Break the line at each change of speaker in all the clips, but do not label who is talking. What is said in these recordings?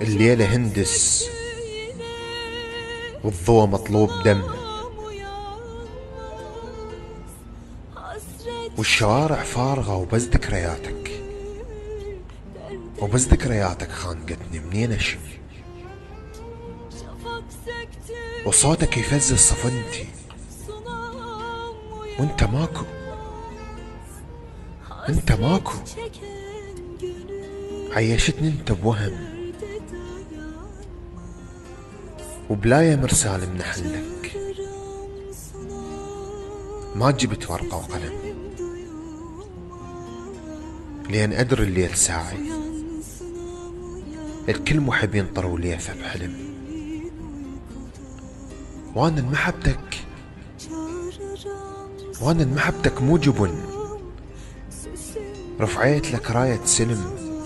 الليلة هندس والضوء مطلوب دم، والشوارع فارغة وبس ذكرياتك، وبس ذكرياتك خانقتني منين اشم، وصوتك يفزز صفنتي وانت ماكو، انت ماكو. عيشتني انت بوهم وبلاية مرسال من حلك، ما جبت ورقة وقلم لين أدري الليل ساعي، الكل محب ينطروا ليثة بحلم، وانا المحبتك مو جبن، رفعيت لك راية سلم،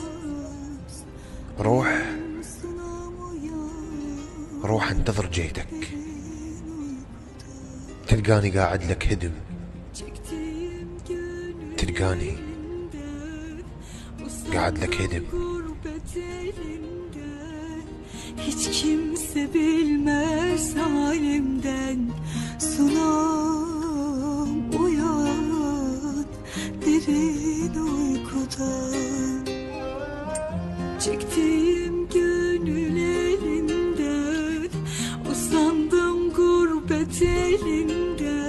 روح انتظر جيتك، تلقاني قاعد لك هدم، تلقاني قاعد لك هدم.
Hiç kimse bilmez halimden, sunam uyan derin uykudan. Çektiğim gönül elinden, usandım gurbet elinden.